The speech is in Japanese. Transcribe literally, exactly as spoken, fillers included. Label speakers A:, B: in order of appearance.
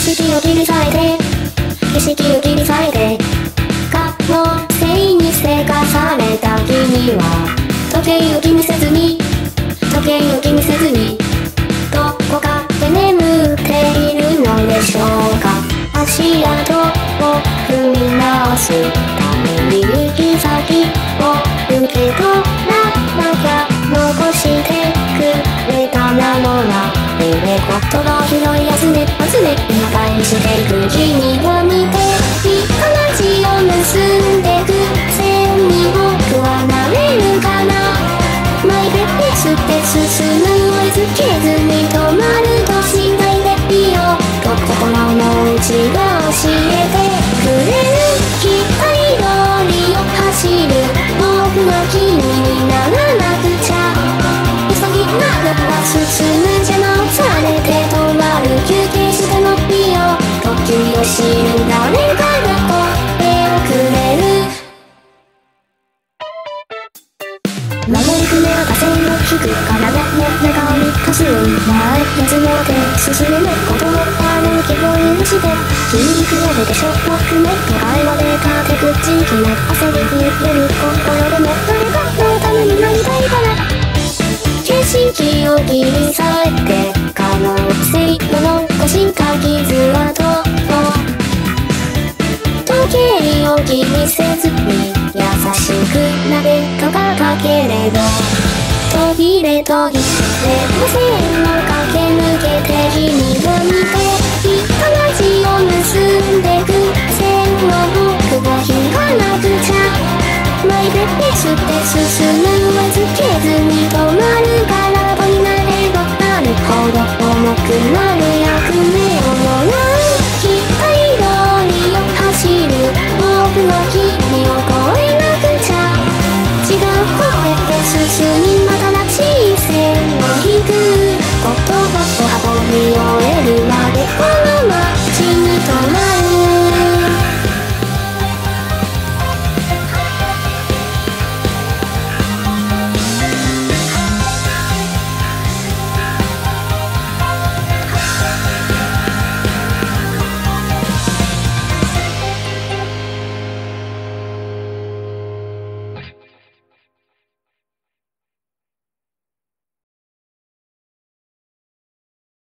A: 色を切り裂いて景色を切り裂いて可能性にせかされた君は時計を気にせずに時計を気にせずにどこかで眠っているのでしょうか。足跡を踏み直すために行き先を受け取らなきゃ残してくれたなのな夢言葉を拾い集め集め今返していく君を見て話を結んでく線に僕はなれるかな。マイペースで進む追いつけずに止まるとしないでいいよと心の内が教えてくれる。期待通りを走る僕が君にならなくちゃ。急ぎながら進む邪魔をされて止まる休憩してもいいよ時を知る誰かが声をくれる。守りくねる風を引く体の中を見かす前へ詰めて進めることを歩きを許して筋肉を出てしょっぱくねと会話で立て口決め焦りに揺る心でも誰かのためになりたいから景色を切り裂いて可能性を残した傷跡を時計を気にせずに優しくなでとかかければ途切れ途切れの線を駆け抜けて君を見て話を結んでく線を僕が引かなくちゃ。マイペースで進む追いつけずに止まるからとになればなるほど重くなる